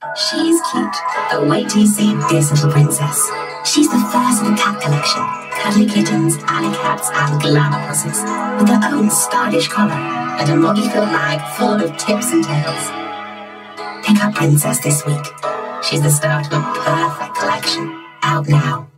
She's cute, but wait till you see this little princess. She's the first in the cat collection. Cuddly kittens, alley cats, and glamour pussies, with their own stylish collar and a moggy-filled bag full of tips and tails. Pick up Princess this week. She's the start of a perfect collection. Out now.